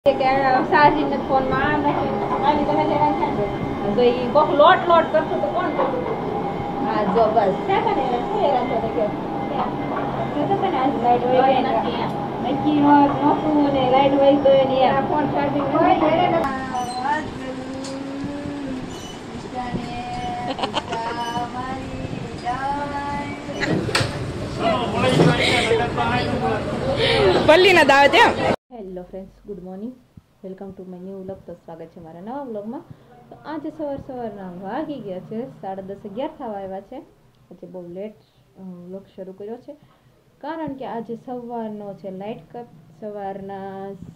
સાજી ને ફોન માં નથી આલી તો હેલે રાખે તો ઈ કોક લોટ કરતો તો કોણ કરતું હા જો બસ ક્યાં કરે શું રાખો તો કે તો તને આજ લાઈટ હોય નથી નકી નોતું ને લાઈટ હોય તો એની આ ફોન ચાર્જિંગ હોય પલ્લીના દાવત એમ hello friends good morning welcome to my new vlog તો સ્વાગત છે મારા નવા વ્લોગમાં તો આજે સવારના વાગી ગયા છે 10:30 11 થવા આવ્યા છે આજે બહુ લેટ વ્લોગ શરૂ કર્યો છે કારણ કે આજે સવારનો છે લાઇટ કટ સવારના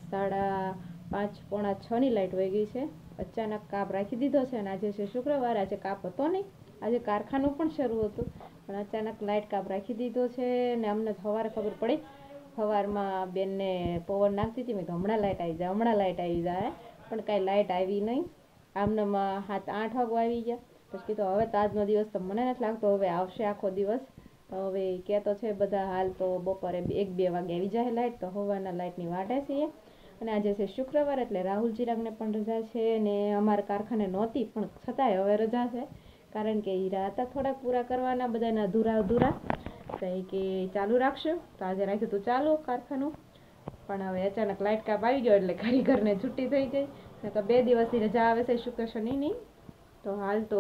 5:30 પોણા 6 ની લાઇટ વહી ગઈ છે અચાનક કાપ રાખી દીધો છે અને આજે છે શુક્રવાર આજે કાપ હતો નહીં આજે કારખાનું પણ શરૂ હતું પણ અચાનક લાઇટ કાપ રાખી દીધો છે ને અમને સવારે ખબર પડી સવારમાં બેનને પવન નાખતી હતી મેં હમણાં લાઇટ આવી જાય પણ કાંઈ લાઇટ આવી નહીં આમનામાં 7-8 વાગવા આવી ગયા પછી કીધું હવે તો આજનો દિવસ તો મને નથી લાગતો હવે આવશે આખો દિવસ તો હવે કહેતો છે બધા હાલ તો બપોરે 1-2 વાગે આવી જાય લાઇટ તો સવારના લાઇટની વાટે છીએ અને આજે છે શુક્રવાર એટલે રાહુલ ચિરાગને પણ રજા છે ને અમારા કારખાને નહોતી પણ છતાંય હવે રજા છે કારણ કે હીરા હતા થોડાક પૂરા કરવાના બધાના અધૂરા કંઈ કે ચાલુ રાખશું તો આજે રાખ્યું તો ચાલુ કારખાનું પણ હવે અચાનક લાઇટ કાપ આવી ગયો એટલે કારીગરને છૂટી થઈ ગઈ તો 2 દિવસની રજા આવે છે શુક્ર શનિની તો હાલ તો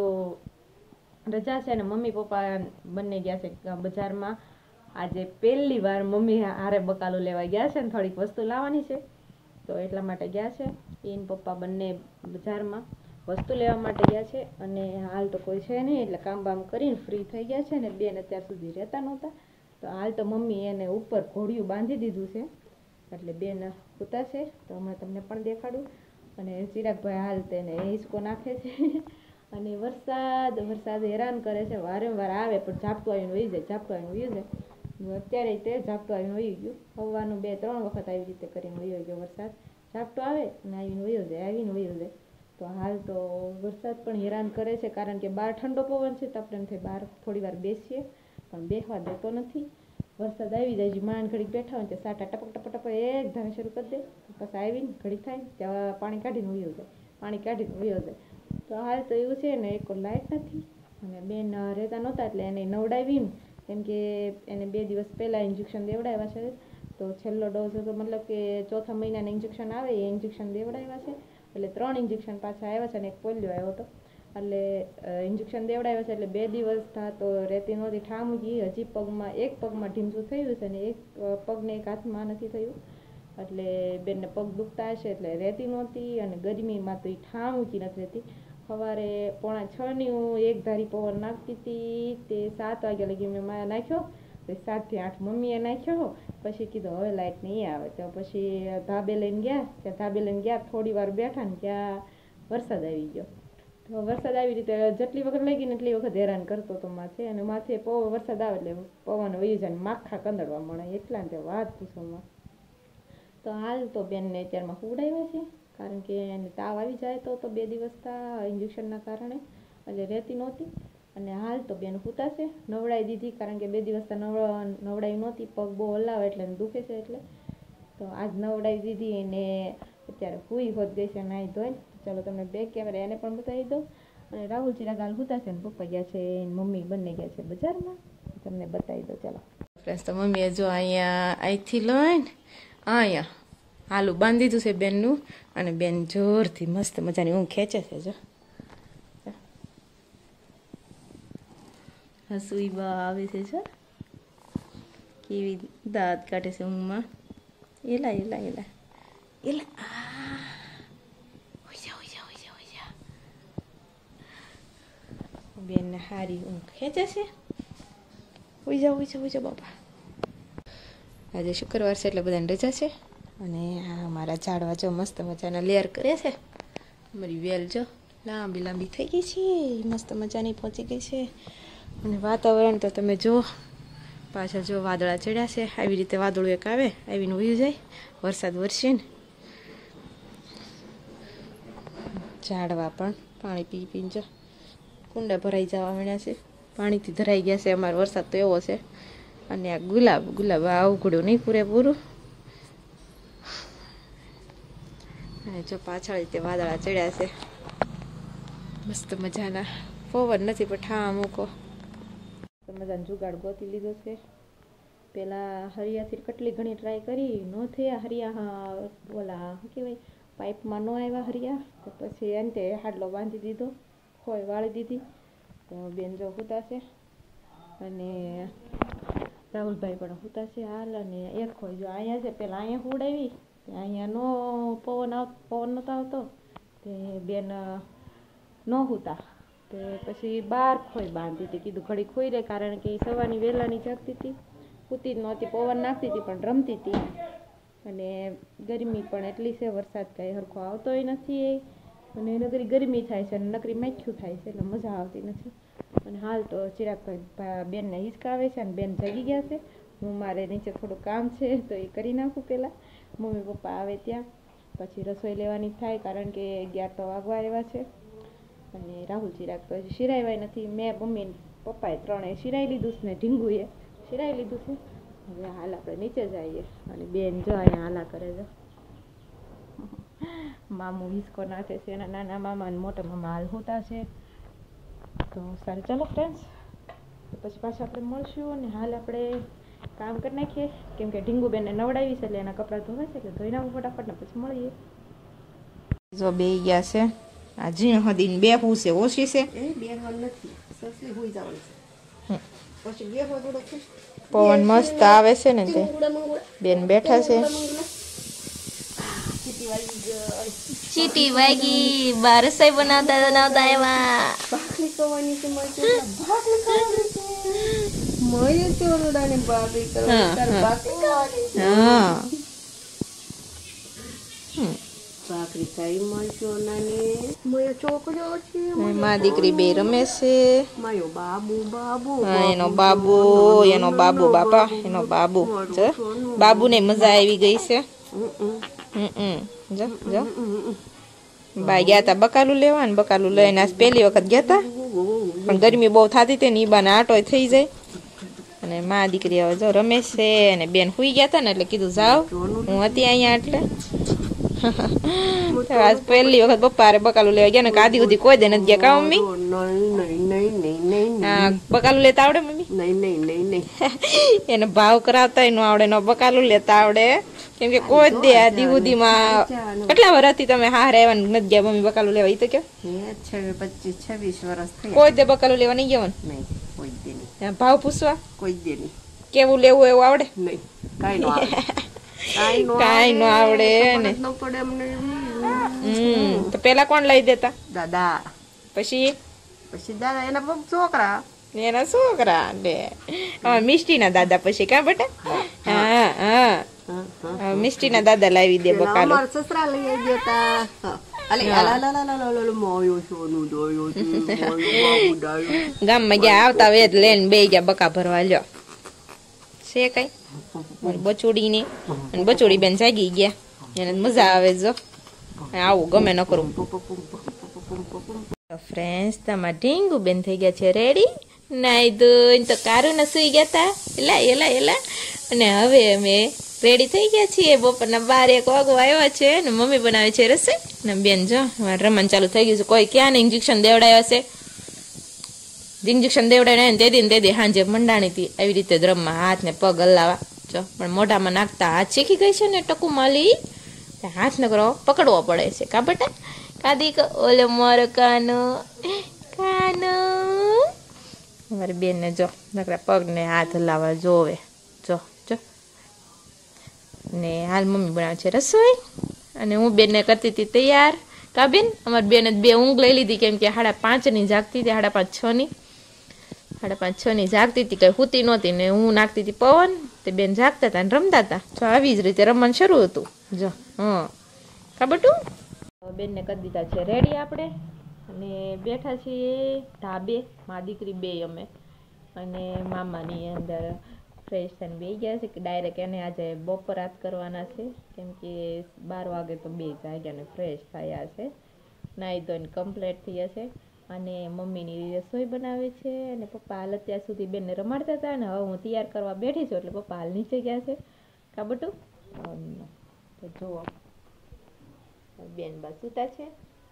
રજા છે અને મમ્મી પપ્પા બંને ગયા છે બજારમાં આજે પહેલી વાર મમ્મી હારે બકાલું લેવા ગયા છે ને થોડીક વસ્તુ લાવવાની છે તો એટલા માટે ગયા છે એન પપ્પા બંને બજારમાં વસ્તુ લેવા માટે ગયા છે અને હાલ તો કોઈ છે નહીં એટલે કામ બામ કરીને ફ્રી થઈ ગયા છે ને બેન અત્યાર સુધી રહેતા નહોતા તો હાલ તો મમ્મી એને ઉપર ઘોડિયું બાંધી દીધું છે એટલે બેન સૂતા છે તો હમણાં તમને પણ દેખાડું અને ચિરાગભાઈ હાલ તેને હિંચકો નાખે છે અને વરસાદ હેરાન કરે છે વારંવાર આવે પણ ઝાપટું આવીને વહી જાય અત્યારે તે ઝાપટું આવીને વહી ગયું સવારનું 2-3 વખત આવી રીતે કરીને વહી ગયો વરસાદ ઝાપટું આવે અને આવીને વહી જાય તો હાલ તો વરસાદ પણ હેરાન કરે છે કારણ કે બહાર ઠંડો પવન છે તો આપણે બહાર થોડી વાર બેસીએ પણ બેસવા દેતો નથી વરસાદ આવી જાય માંડ ઘડીક બેઠા હોય તો સાટા ટપક એક ધારે શરૂ કરી દે પછી આવીને ઘડીક થાય ત્યાં પાણી કાઢીને વયો જાય તો હાલ તો એવું છે ને એક લાઇટ નથી અને બેન રહેતા નહોતા એટલે એને નવડાવીને કેમ કે એને 2 દિવસ પહેલાં ઇન્જેક્શન દેવડાવ્યા છે તો છેલ્લો ડોઝ હતો મતલબ કે ચોથા મહિનાના ઇન્જેક્શન આવે એ ઇન્જેક્શન દેવડાવ્યા છે એટલે 3 ઇન્જેક્શન પાછા આવ્યા છે અને એક પોલિયો આવ્યો હતો એટલે ઇન્જેક્શન દેવડાવ્યા છે એટલે 2 દિવસ તો રહેતી નહોતી ઠામુકી હજી એક પગમાં ઢીમસું થયું છે અને એક પગને એક હાથમાં નથી થયું એટલે બેનને પગ દુખતા હશે એટલે રહેતી નહોતી અને ગરમીમાં તો એ ઠામુકી નથી રહેતી સવારે 5:45 ની હું એક ધારી પવન નાખતી હતી તે 7 વાગ્યા લગી મેં માયા નાખ્યો 7 થી 8 મમ્મીએ નાખ્યો પછી કીધું હવે લાઇટ નહીં આવે તો પછી ધાબે લઈને ગયા થોડી વાર બેઠા ને ત્યાં વરસાદ આવી ગયો તો વરસાદ આવી રીતે જેટલી વખત લાગી ને એટલી વખત હેરાન કરતો હતો માથે અને માથે વરસાદ આવે એટલે પવન વહી જાય માખા કંદડવા મળે એટલા ને વાત પૂછવામાં તો હાલ તો બેનને અત્યારમાં હુવડાવ્યા છે કારણ કે એને તાવ આવી જાય તો 2 દિવસ ઇન્જેક્શનના કારણે એટલે રહેતી નહોતી અને હાલ તો બેન સૂતા છે નવડાવી દીધી કારણ કે 2 દિવસ નવડાવી નહોતી પગ બહુ હલાવે એટલે દુખે છે એટલે તો આજ નવડાવી દીધી અને અત્યારે સૂઈ હોત ગઈ છે નાહી ધોઈને ચાલો તમને બેક કેમેરા એને પણ બતાવી દઉં અને રાહુલ ચિરાગ હાલ સૂતા છે ને પપ્પા ગયા છે મમ્મી બંને ગયા છે બજારમાં તમને બતાવી દો ચાલો ફ્રેન્ડ્સ તો મમ્મીએ જો અહીંયા અહીંથી લઈને અહીંયા હાલું બાંધી દીધું છે બેનનું અને બેન જોરથી મસ્ત મજાની ઊંઘ ખેંચે છે જો હસુઈ બા આવે છે જો કેવી દાંત કાઢે છે ઊંઘમાં એલા બેન હારી ઊંઘ ખેંચે છે ઉઈ જાઓ બાપા આજે શુક્રવાર છે એટલે બધાને રજા છે અને આ મારા ઝાડવા જો મસ્ત મજાના લેયર કરે છે અમારી વેલ જો લાંબી થઈ ગઈ છે મસ્ત મજાની પહોંચી ગઈ છે અને વાતાવરણ તો તમે જો પાછળ જો વાદળા ચડ્યા છે આવી રીતે વાદળું એક આવે આવીને વયું જાય વરસાદ વરસે ને ઝાડવા પણ પાણી પીને જો કુંડા ભરાઈ જવા માંડ્યા છે પાણીથી ધરાઈ ગયા છે અમારો વરસાદ તો એવો છે અને આ ગુલાબ આ ઉઘડ્યું નહીં પૂરેપૂરું અને જો પાછળ તે વાદળા ચડ્યા છે, મસ્ત મજાના. પવન નથી પણ ઠા મૂકો મજાનો જુગાડ ગોતી લીધો છે. પેલા હરિયાથી કેટલી ઘણી ટ્રાય કરી, ન થયા હરિયા. ઓલા શું કહેવાય, પાઇપમાં ન આવ્યા હરિયા, તો પછી અંતે હાડલો બાંધી દીધો, ખોય વાળી દીધી. તો બેન જો હુતાશે અને રાહુલભાઈ પણ હુતાશે હાલ. અને એક ખોય જો અહીંયા છે, પેલા અહીંયા હુડાવી, અહીંયા નો પવન નહોતો આવતો તે બેન ન હુતા. તે પછી 12 ખોય બાંધી હતી. કીધું ઘડી ખોઈ રહે, કારણ કે સવારની વહેલાની જાગતી હતી, સૂતી જ નહોતી, પવન નાખતી હતી પણ રમતી હતી. અને ગરમી પણ એટલી છે, વરસાદ કાંઈ સરખો આવતોય નથી, અને નકરી ગરમી થાય છે અને નકરી માખ્યું થાય છે, એટલે મજા આવતી નથી. અને હાલ તો ચિરાગભાઈ બેનને હિંચકાવે છે અને બેન જાગી ગયા છે. હું મારે નીચે થોડું કામ છે તો એ કરી નાખું પહેલાં, મમ્મી પપ્પા આવે ત્યાં પછી રસોઈ લેવાની થાય, કારણ કે 11 તો વાગવા આવ્યા છે. અને રાહુલ ચિરાગ તો હજી શિરાવ્યા નથી. મેં મમ્મી પપ્પાએ ત્રણેય શિરાઈ લીધું છે ને ઢીંગુએ શિરાઈ લીધું છે. હવે હાલ આપણે નીચે જઈએ. અને બેન જો અહીંયા હાલા કરે છે, મામું હિસકો નાખે છે, એના નાના મામા અને મોટા મામા હાલ હોતા છે. તો સારું, ચાલો ફ્રેન્ડ્સ, પછી પાછા આપણે મળશું. અને હાલ આપણે કામ કરી નાખીએ, કેમ કે ઢીંગુબેનને નવડાવી છે એટલે એના કપડાં ધોવા છે, એટલે ધોઈ નાખું ફટાફટ ને પછી મળીએ. જો બે ગયા છે, આ ઝીણ હદીને બે છે, ઓછી છે, પવન મસ્ત આવે છે ને તે બેન બેઠા છે. ચીટી વાગી, બાર રસોઈ બનાવતા એમાં માં દીકરી બે રમે છે. એનો બાબુ બાપા, એનો બાબુ જો બાબુ ને મજા આવી ગઈ છે. જો જો બા ગયા તા બકાલું લેવા, ને બકાલું લઈને આજ પહેલી વખત ગયા તા, પણ ગરમી બહુ થતી હતી ને ઈ બાને આટો થઈ જાય. અને માં દીકરી હવે જો રમે છે, અને બેન સુઈ ગયા તા ને એટલે કીધું જાવ, હું હતી અહીંયા એટલે આજ પહેલી વખત પપ્પા બકાલું લેવા ગયા ને આદિ સુધી કોઈ દે નથી ગયા. કા મમ્મી? હા, બકાલું લેતા આવડે મમ્મી? એને ભાવ કરાવતા ન આવડે, નો બકાલું લેતા આવડે, કેમ કે કોઈ દે આદિ સુધી માં. કેટલા વર્ષથી તમે હારે આવ્યા નથી ગયા મમ્મી બકાલું લેવા? ઈ તો કે 25-26 વર્ષ થઈ. કોઈ દે બકાલું લેવા નહીં ગયા? નહીં, કોઈ દે નહીં. ભાવ પૂછવા કોઈ દે નહીં. કેવું લેવું એવું આવડે? નહીં, કાઈ નો આવડે. કાઈ નો આવડે ને. તો પેલા કોણ લઈ દેતા? દાદા. પછી દાદા, એના છોકરા લે મિષ્ટી ના દાદા. પછી કા બેટા? હા હા, મિષ્ટી ના દાદા લાવી દે બકાલું. સસરા લઈ દેતા. ગામમાં ગયા આવતા વેદ લઈને બે ગયા બકા ભરવા. લ્યો છે કઈ બચોડી ની, અને બચોડી બેન જાગી ગયા, એને મજા આવે. જો આવું ગમે ન કરું. ફ્રેન્ડ્સ, તમારા ઢીંગુ બેન થઈ ગયા છે રેડી, નાઈ ધોઈને તો કારું ને સુઈ ગયા તા એલા. અને હવે અમે રેડી થઈ ગયા છીએ. બપોરના 12-1 વાગવા આવ્યા છે ને મમ્મી બનાવે છે રસોઈ. ને બેન જો રમણ ચાલુ થઈ ગયું છે. કોઈ ક્યાં ને ઇન્જેક્શન દેવડાવ્યા છે, ઇન્જેક્શન દેવડાવ્યા તે દી સાંજે મંડાણી હતી આવી રીતે જ રમવા, હાથ ને પગ હલાવા. જો પણ મોઢામાં નાખતા હાથ શીખી ગઈ છે ને ટકુ માલી, હાથ ન કરો પકડવો પડે છે. કા બેટા? કાદી ઓલે મારો કાનો અમારી બેન ને જો નકરા પગ ને હાથ હલાવા જોવે. જો ને હાલ મમ્મી બનાવે છે રસોઈ, અને હું બેનને કરતી હતી તૈયાર. કા બેન? અમારી બેને 2 ઊંઘ લઈ લીધી, કેમ કે 5:30 ની જાગતી હતી, 5:30-6 ની જાગતી હતી, કઈ હુતી નહોતી. ને હું નાખતી હતી પવન, તે બેન જાગતા હતા ને રમતા હતા. જો આવી જ રીતે રમવાનું શરૂ હતું. જો કા બટું? બેનને કરી દીધા છે રેડી આપણે, અને બેઠા છીએ ધાબે, મા દીકરી બે અમે, અને મામાની અંદર ફ્રેશ થઈને બે ગયા છે કે ડાયરેક્ટ એને આજે બપોરાત કરવાના છે, કેમ કે 12 વાગે તો બે જાગ્યા ને ફ્રેશ થયા છે, નાહી ધોઈને કમ્પ્લીટ થયા છે. અને મમ્મીની રસોઈ બનાવે છે, અને પપ્પા હાલ અત્યાર સુધી બેનને રમાડતા હતા, અને હવે હું તૈયાર કરવા બેઠી છું એટલે પપ્પા હાલ નીચે ગયા છે. કા બટું? તો જુઓ બેન બા સૂતા છે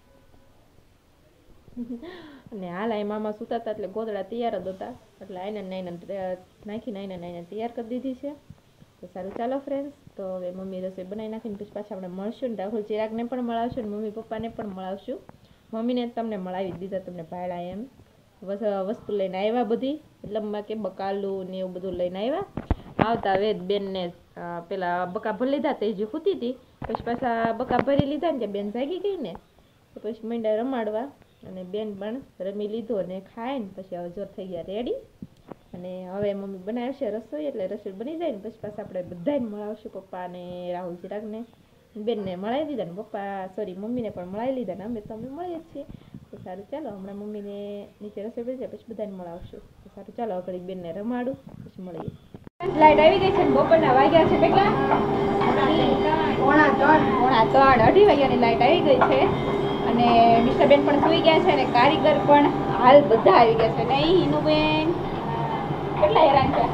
અને હાલ આ મામા સૂતા હતા એટલે ગોદડા તૈયાર જ હતા એટલે આઈને નાખીને આઈને તૈયાર કરી દીધી છે. તો સારું ચાલો ફ્રેન્ડ્સ, તો હવે મમ્મી રસોઈ બનાવી નાખીને પછી પાછા આપણે મળશું ને રાહુલ ચિરાગને પણ મળાવશું ને મમ્મી પપ્પાને પણ મળાવશું. મમ્મીને તમને મળાવી દીધા, તમને ભાડા એમ વસ્તુ લઈને આવ્યા બધી, મતલબમાં કે બકાલું ને એવું બધું લઈને આવ્યા. આવતા વેદ બેનને પેલા બકા ભરી લીધા તે જે ખૂતી હતી, પછી પાછા બકા ભરી લીધા ને બેન જાગી ગઈ ને તો પછી મંડ્યા રમાડવા અને બેન પણ રમી લીધું અને ખાઈને પછી હવે જોર થઈ ગયા રેડી. અને હવે મમ્મી બનાવશે રસોઈ, એટલે રસોઈ બની જાય ને પછી પાછા આપણે બધાને મળાવશું, પપ્પા ને રાહુલ ચિરાગને બેનને મળાવી દીધા ને મમ્મીને પણ મળાવી લીધા ને અમે તો અમે મળીએ જ છીએ. તો સારું ચાલો, હમણાં મમ્મીને નીચે રસોઈ બની જાય પછી બધાને મળાવશું. તો સારું ચાલો, ઘડી બેનને રમાડું પછી મળીએ. લાઈટ આવી ગઈ છે, બપોરના વાગ્યા છે કેટલા? 3:30 2:30 વાગ્યાની લાઈટ આવી ગઈ છે અને મિસ્ટરબેન પણ સુઈ ગયા છે અને કારીગર પણ હાલ બધા આવી ગયા છે. નહીં હિનુબેન કેટલા હેરાન છે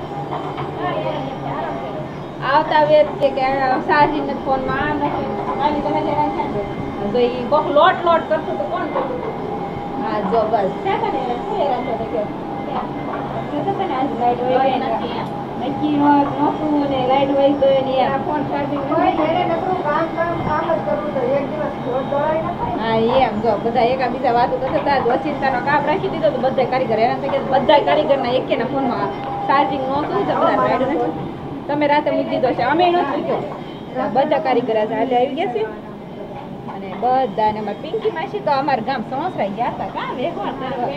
આવતા વેત કે સાજી ને ફોનમાં આમ નથી મારી તમે હેરાન છે તો એ કોક લોટ કરતું તો કોણ કરતું? હા જો બસ ક્યાં તને હેરાન છે કે તને આજ લાઈટ વહી ગઈ નક્કી નહોતું ને લાઈટ વહી ગઈ ને આ ફોન ચાર્જિંગ હોય એને નકરું કામ જ કરવું તો એક દિવસ દોડાઈ ન થાય. હા એમ જો બધા એકાબીજા વાતો કરતા હતા, ઓચિંતાનો કામ રાખી દીધો તો બધા કારીગર હેરાન થઈ ગયા. બધા કારીગરના એકેના ફોનમાં ચાર્જિંગ નહોતું તો બધા લાઈટ તમે રાતે મૂકી દીધો છે, અમે નહોતું મૂક્યો. બધા કારીગર આજે આવી ગયા છે અને બધા ને અમારે પિંકી માસી તો અમારા ગામ સોસરાઈ ગયા હતા. કાં વ્યવહાર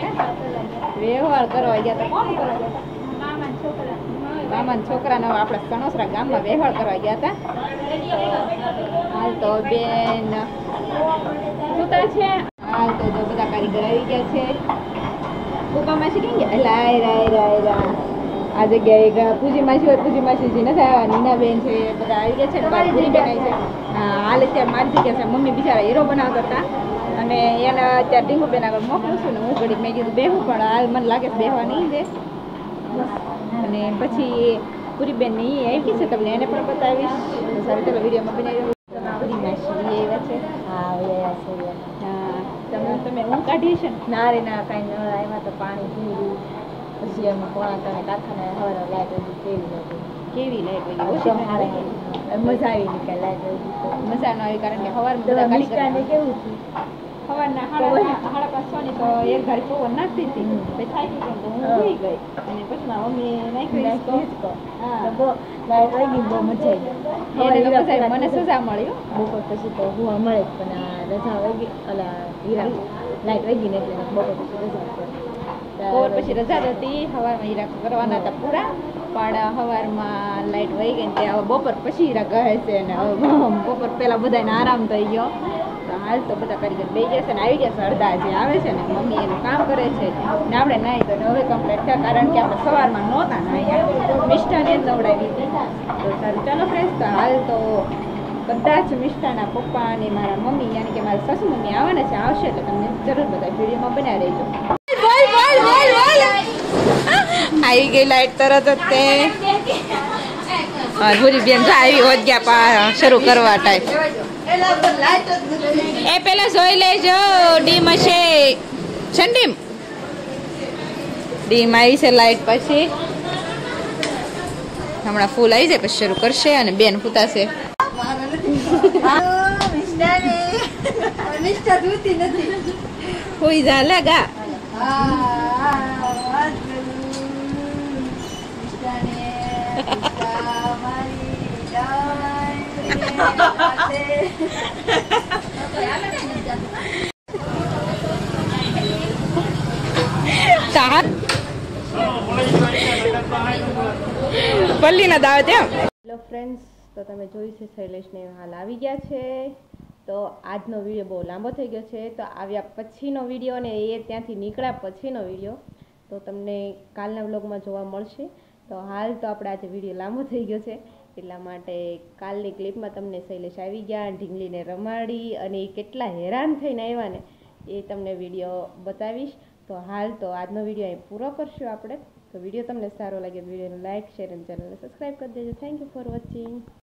કરવા ગયા હતા? કોણ કરવા ગયા હતા? મામાના છોકરાનો આપણા સણોસરા ગામમાં વ્યવહાર કરવા ગયા હતા. હાલ તો બેન સુતા છે. હાલ તો જો બધા કારીગર આવી ગયા છે. પપ્પા માસી કેમ ગયા? લાય આ જગ્યાએ પૂજી માસી હોય, પૂજી માસીજી નથી આવ્યા, નીના બેન છે, બધા આવી ગયા છે ને પૂરી બેન આવી છે. હાલ અત્યારે મારી જગ્યા છે, મમ્મી બિચારા હીરો બનાવતા હતા અને એને અત્યારે ડીંગુ બેન આગળ મોકલું છું ને હું ઘડી મેં કીધું બેહું, પણ હાલ મને લાગે છે બેહવા નહીં દે. અને પછી પૂરી બેન ની આવી છે, તમને એને પણ બતાવીશ. સારું ચાલો વિડીયોમાં બનાવી પૂરી માસી આવ્યા છે. હા તમે ઊંઘ કાઢી છે ને? ના રે ના, કાંઈ ન આવ્યા તો પાણી પીવું. પછી અમે પોણા ત્રણે કારખાને હવે લાઈટ કેવી લાઈટ વહી મજા આવી નીકળે લાઈટ મજા ન આવી, કારણ કે સવારમાં બધા કારીગર કેવું સવારના 5:30 ની તો એક ઘડી પવન નાખતી હતી, પછી થાકી ગઈ તો હું સુઈ ગઈ અને પછી મારા મમ્મી નાખી લાઈટ વહી ગઈ, બહુ મજા આવી. મને સજા મળ્યું બપોર પછી તો હું મળે જ, પણ આ રજા વહી ગઈ, હીરા લાઈટ વહી ગઈ ને એટલે બપોર પછી રજા પછી રજા હતી. સવારમાં હીરા કરવાના હતા પૂરા, પણ સવારમાં લાઈટ વહી ગઈ ને હવે બપોર પછી હીરા કહે છે ને બપોર પહેલા બધાને આરામ થઈ ગયો. તો હાલ તો બધા કારીગર બે ગયા છે ને આવી ગયા છે. અડધા જે આવે છે ને મમ્મી એનું કામ કરે છે ને આપણે નાહી તો હવે કમ્પ્લીટ થયા, કારણ કે આપણે સવારમાં નહોતા નાહ્યા, મિષ્ટાને જ નવડાવી હતી. તો સારું ચાલો ફ્રેન્ડ્સ, તો હાલ તો કદાચ મિષ્ટાના પપ્પા અને મારા મમ્મી યાની કે મારા સાસુ મમ્મી આવવાના છે, આવશે એટલે તમને જરૂર બધા વિડીયોમાં બનાવી રહેજો. આવી ગઈ લાઈટ તરત જ તે ભૂરી બેન આવી હોત ગયા શરૂ કરવા ટાઈમ. એ પેલા જોઈ લેજો ડીમ હશે છે ને, ડીમ આવી છે લાઈટ, પછી હમણાં ફૂલ આવી જાય પછી શરૂ કરશે અને બેન પૂતાશે. કોઈ જા લાગા પલ્લીના દાવત એમ. હેલો ફ્રેન્ડ્સ, તો તમે જોયું છે શૈલેષને હાલ આવી ગયા છે. તો આજનો વિડીયો બહુ લાંબો થઈ ગયો છે, તો આવ્યા પછીનો વિડીયો અને એ ત્યાંથી નીકળ્યા પછીનો વિડીયો તો તમને કાલના વ્લોગમાં જોવા મળશે. તો હાલ તો આપણે આજે વિડીયો લાંબો થઈ ગયો છે એટલા માટે કાલની ક્લિપમાં તમને શૈલેષ આવી ગયા, ઢીંગલીને રમાડી અને એ કેટલા હેરાન થઈને આવ્યા ને એ તમને વિડીયો બતાવીશ. તો હાલ તો આજનો વિડીયો અહીં પૂરો કરશું આપણે. તો વિડીયો તમને સારો લાગે વિડીયોને લાઇક શેર અને ચેનલને સબસ્ક્રાઈબ કરી દેજો. Thank you for watching.